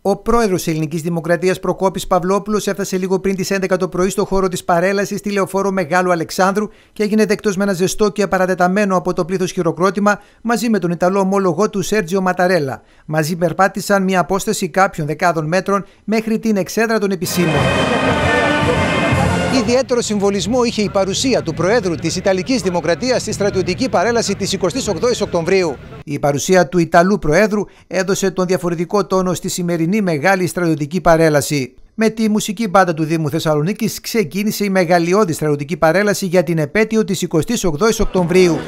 Ο πρόεδρος της Ελληνικής Δημοκρατίας Προκόπης Παυλόπουλος έφτασε λίγο πριν τις 11 το πρωί στο χώρο της παρέλασης στη λεωφόρο Μεγάλου Αλεξάνδρου και έγινε δεκτός με ένα ζεστό και απαρατεταμένο από το πλήθος χειροκρότημα μαζί με τον Ιταλό ομόλογό του Σέρτζιο Ματαρέλα. Μαζί περπάτησαν μια απόσταση κάποιων δεκάδων μέτρων μέχρι την εξέδρα των επισήμων. Ιδιαίτερο συμβολισμό είχε η παρουσία του Προέδρου της Ιταλικής Δημοκρατίας στη στρατιωτική παρέλαση της 28ης Οκτωβρίου. Η παρουσία του Ιταλού Προέδρου έδωσε τον διαφορετικό τόνο στη σημερινή μεγάλη στρατιωτική παρέλαση. Με τη μουσική μπάντα του Δήμου Θεσσαλονίκης ξεκίνησε η μεγαλειώδη στρατιωτική παρέλαση για την επέτειο της 28ης Οκτωβρίου.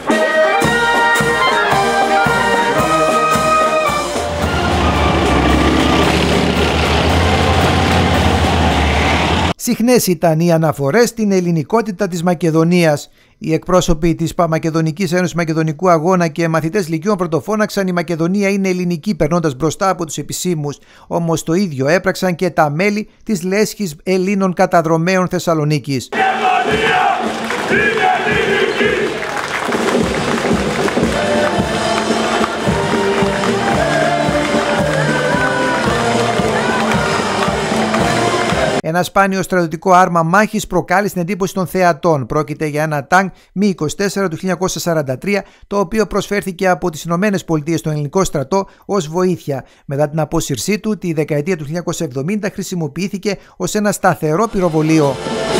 Συχνές ήταν οι αναφορές στην ελληνικότητα της Μακεδονίας. Οι εκπρόσωποι της Μακεδονικής Ένωσης Μακεδονικού Αγώνα και μαθητές λυκείων πρωτοφώναξαν «Η Μακεδονία είναι ελληνική», περνώντας μπροστά από τους επισήμους. Όμως το ίδιο έπραξαν και τα μέλη της Λέσχης Ελλήνων Καταδρομέων Θεσσαλονίκης. Ένα σπάνιο στρατιωτικό άρμα μάχης προκάλεσε την εντύπωση των θεατών. Πρόκειται για ένα τάγκ Mi-24 του 1943, το οποίο προσφέρθηκε από τις Ηνωμένες Πολιτείες στον ελληνικό στρατό ως βοήθεια. Μετά την απόσυρσή του, τη δεκαετία του 1970 χρησιμοποιήθηκε ως ένα σταθερό πυροβολείο.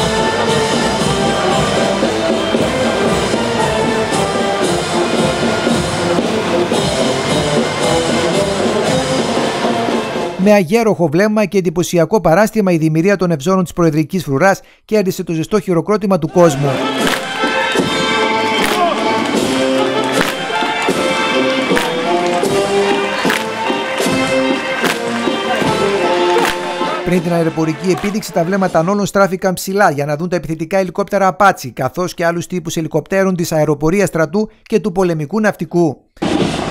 Με αγέροχο βλέμμα και εντυπωσιακό παράστημα, η δημιουργία των ευζώνων της προεδρικής φρουράς κέρδισε το ζεστό χειροκρότημα του κόσμου. Πριν την αεροπορική επίδειξη, τα βλέμματα όλων στράφηκαν ψηλά για να δουν τα επιθετικά ελικόπτερα Απάτσι, καθώς και άλλους τύπους ελικοπτέρων της αεροπορίας στρατού και του πολεμικού ναυτικού.